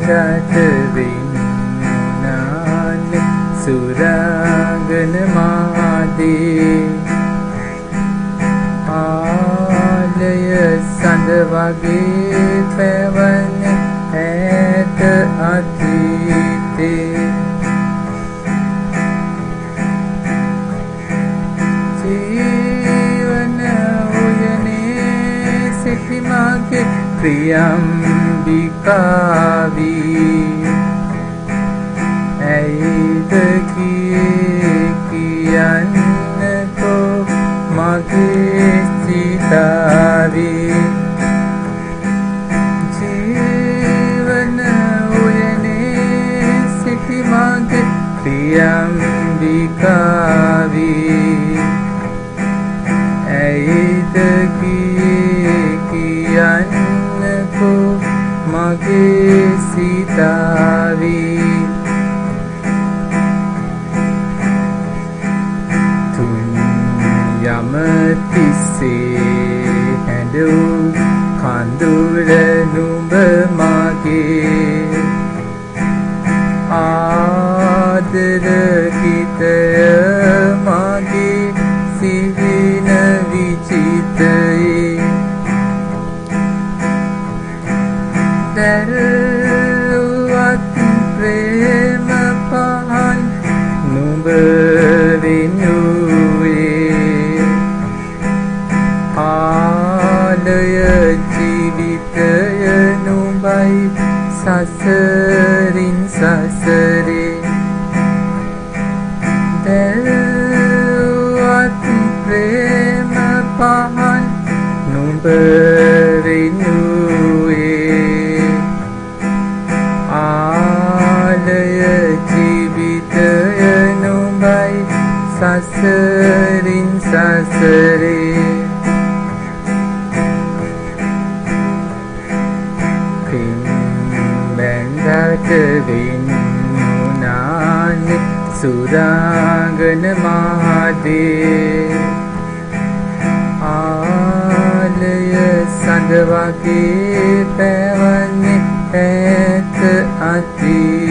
රට වින්නානේ සුරාගන මාදේ ආලය සඳ වගේ පැවන ඈත අතීතේ ජීවන උයනේ සිටි මගේ ප්‍රියම්බිකාවී ඇයිද කියන්නකෝ මගේ සිතාවේ ජීවන උයනේ සිටි මගේ ප්‍රියම්බිකාවී ඇයිද කියන්නකෝ මගේ සිතාවේ යමතිස්සේ හැඬු කඳුර නුඹ මගේ ආදර ගීතය මගේ සිහින විචිතයේ දැල්ලුවත් ප්‍රේම පහන් නුඹ වෙනුවේ ආලය ජීවිතය නුඹයි සසරින් සසරේ දැල්ලුවත් ප්‍රේම පහන් නුඹ වෙනුවේ ආලය ජීවිතය නුඹයි සසරින් සසරේ බැන්දට වින්නානේ සුරාගන මාදේ ආලය සඳ වගේ පැවන්නේ ඈත අතීතේ